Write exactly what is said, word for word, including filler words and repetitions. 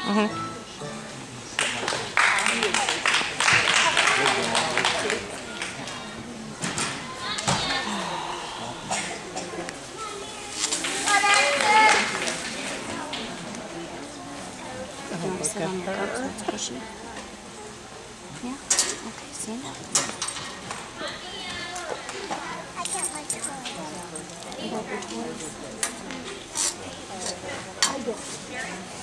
Mm-hmm. You want to sit on your cup so it's cushy? Yeah? Okay, see? I can't like toys. You got your toys? I do.